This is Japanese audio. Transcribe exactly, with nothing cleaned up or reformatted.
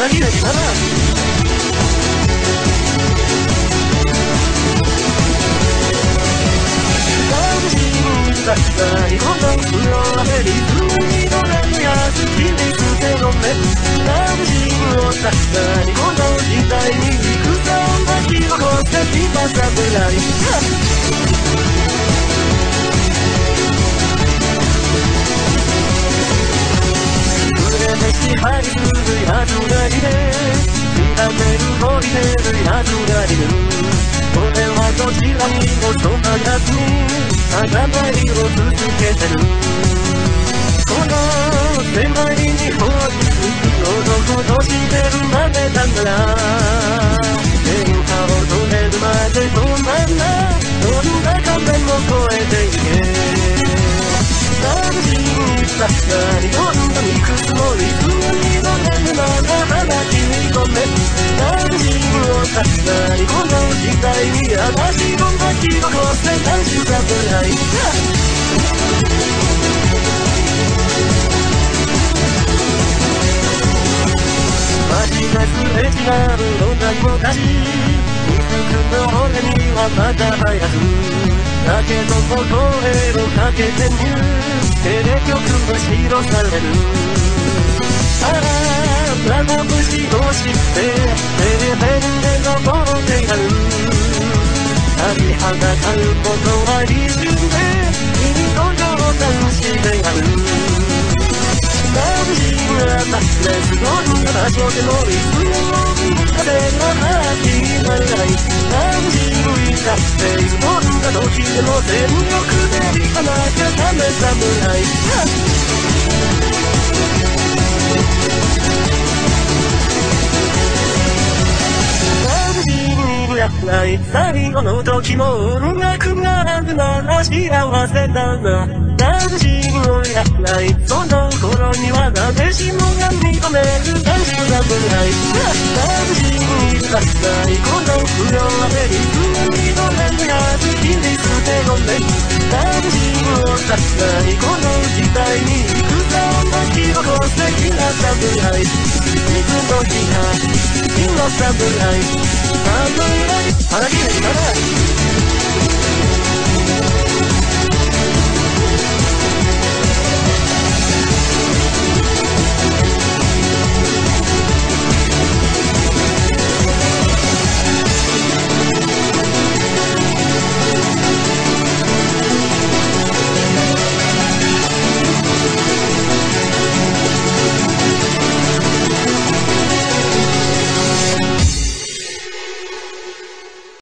腹切れたな。だったりこの風呂はヘリズムに乗れるやつ切り捨ての目ラブシーンを出したりこの時代に戦を巻き起こってきた侍売れて支配するやつがいて痛める懲りてるやつがいる俺はどちらにもそばやつにあがないを続けてるこの狭い日本男としてるまでだから喧嘩を止めるまで止まんなどんな壁も越えていけ楽しみだったりどんなにくつもいつに乗れるなら話にごめん楽しみをだったりこの時代に私を巻き起こせ男子侍街ですれ違う女子たちいつくの俺にはまだ早くだけど声をかけてみるテレ局の白されるあらラブシ同士ってテレペンで登ってやる立ちはだかることは一瞬で君と冗談してやるラブシーンがたってすごいな場所でもいつも見たてのハッピーなライラブシーンだっていつもんな時でも全力で行かなきゃダメ侍ラブシーンやない最後の時も音楽があるなら幸せだなラブシーンをやらないその頃には誰しもが認める男子侍ラブシーンだったりこの不良でリズムに乗れるやつ切り捨てごめんラブシーンをだったりこの時代に戦を巻き起こす的な侍水の日が火の侍侍腹切れたな